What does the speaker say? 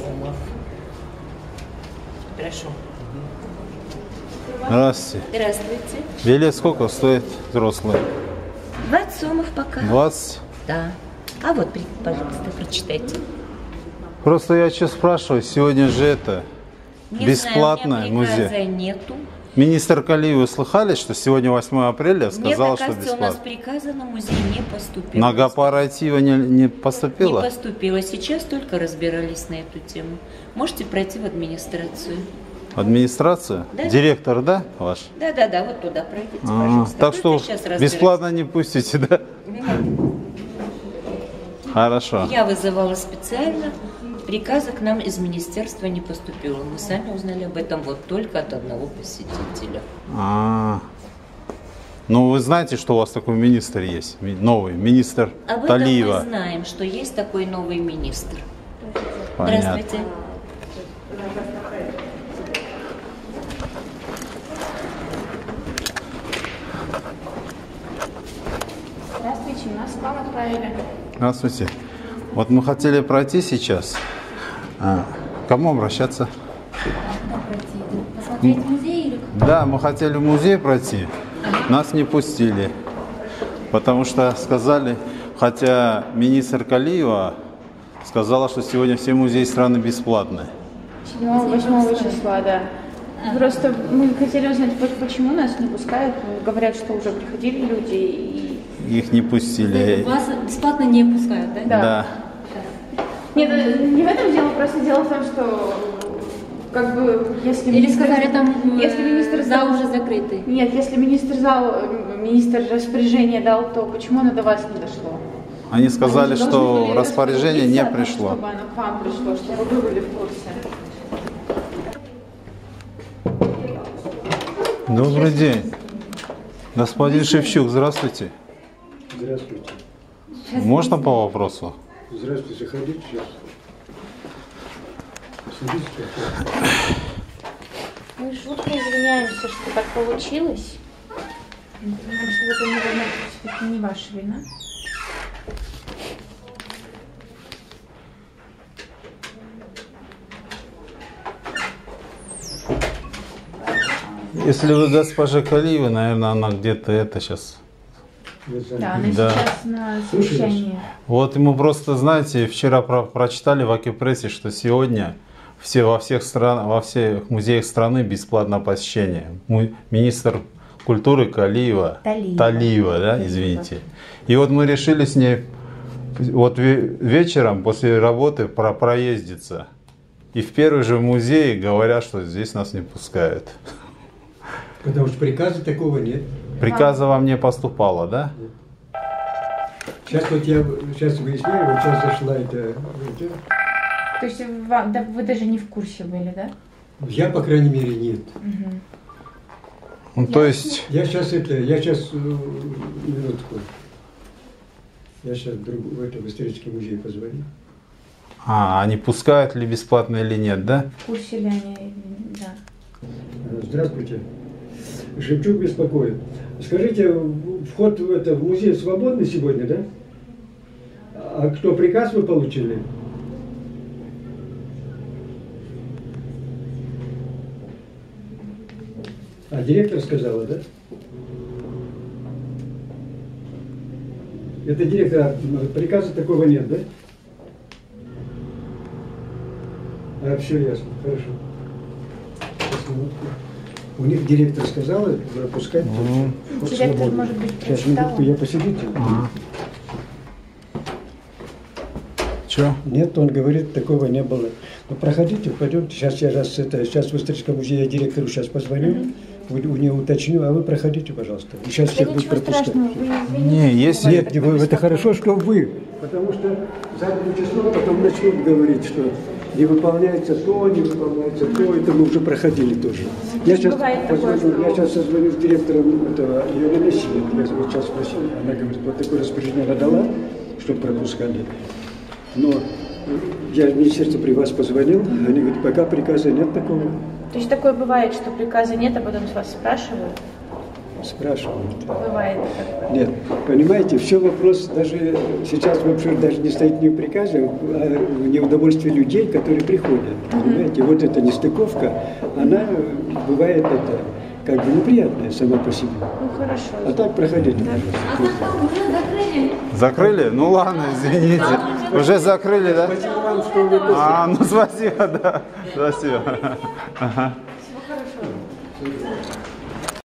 сомов. Прошу. Здравствуйте. Здравствуйте. Билет сколько стоит взрослый? 20 сомов пока. 20? Да. А вот, пожалуйста, прочитайте. Просто я что спрашиваю, сегодня же это Не бесплатное знаю, у меня приказа музей. нету. Министр Калиева, слыхали, что сегодня 8 апреля сказала, Нет, что оказывается, у нас бесплатно? приказа на музей не поступило. На корпоратива не поступило? Не поступило. Сейчас только разбирались на эту тему. Можете пройти в администрацию. Администрация? Да. Директор, да, ваш? Да, вот туда пройдите, пожалуйста. Так что Сейчас бесплатно не пустите, да? Хорошо. Я вызывала специально. Приказа к нам из министерства не поступило. Мы сами узнали об этом вот только от одного посетителя. Ну, вы знаете, что у вас такой министр есть? Новый министр Об этом Талиева. мы знаем, что есть такой новый министр. Понятно. Здравствуйте. Здравствуйте, нас к вам отправили. Здравствуйте. Вот мы хотели пройти сейчас. К кому обращаться? Посмотреть музей или Да, мы хотели в музей пройти. Нас не пустили. Потому что сказали, хотя министр Калиева сказала, что сегодня все музеи страны бесплатные. 8 числа, да. Просто мы хотели узнать, почему нас не пускают. Говорят, что уже приходили люди и... Их не пустили. Вас бесплатно не пускают, да? Да. Нет, не в этом дело, просто дело в том, что как бы если Или министр... сказали, там если министр зал уже закрытый. Нет, если министр распоряжение дал, то почему оно до вас не дошло? Они сказали, Они должны что были распоряжение не распорядиться о том, пришло. Чтобы оно к вам пришло, чтобы вы были в курсе. Добрый день. Господин Шевчук, здравствуйте. Здравствуйте. Можно по вопросу? Здравствуйте, заходите сейчас. Садитесь, пожалуйста. Мы жутко извиняемся, что так получилось. Потому что это, наверное, все-таки не ваша вина. Если вы госпожа Калиева, наверное, она где-то это сейчас. Да, она Да. сейчас на совещании. Вот мы просто, знаете, вчера прочитали в Акипрессе, что сегодня во всех музеях страны бесплатное посещение. Министр культуры Талиева, да, извините. И вот мы решили с ней вот вечером после работы проездиться. И в первый же музей говорят, что здесь нас не пускают. Потому что приказа такого нет. Приказа вам не поступало, да? Сейчас вот я выясняю, вот сейчас зашла это. То есть вы даже не в курсе были, да? Я, по крайней мере, нет. Ну, то есть... Я сейчас минутку. Я сейчас в исторический музей позвоню. Они пускают ли бесплатно или нет, да? В курсе ли они, да. Здравствуйте. Шевчук беспокоит. Скажите, вход в музей свободный сегодня, да? А кто приказ вы получили? А директор сказала, да? Это директор, приказа такого нет, да? Все ясно, хорошо. Сейчас, минутку. У них директор сказала пропускать. Директор, может быть, Сейчас, прочитал? минутку, я посидите. Че? Нет, он говорит, такого не было. Ну, проходите, пойдемте. Сейчас в историческом музее директору сейчас позвоню, у нее уточню, а вы проходите, пожалуйста. И сейчас всех будут пропускать. Не, если... Нет, это хорошо, что вы. Потому что задним числом потом начнут говорить, что не выполняется то, это мы уже проходили тоже. Я сейчас созвоню с директором этого Елены Силит. Я сейчас спросил, она говорит, вот такое распоряжение она дала, чтобы пропускали. Но я в министерство при вас позвонил, они говорят, пока приказа нет такого. То есть такое бывает, что приказа нет, а потом с вас спрашивают? спрашивают. Бывает такое. Нет, понимаете, все вопрос, даже сейчас вообще даже не стоит не в приказе, а в неудовольствии людей, которые приходят. Понимаете, вот эта нестыковка, она бывает это, как бы неприятная сама по себе. Ну хорошо. А так проходить. А так там уже закрыли. Закрыли? Ну ладно, извините. Уже закрыли, да? Спасибо вам, что вы Ну спасибо, да. Спасибо. Ага. Всего хорошего.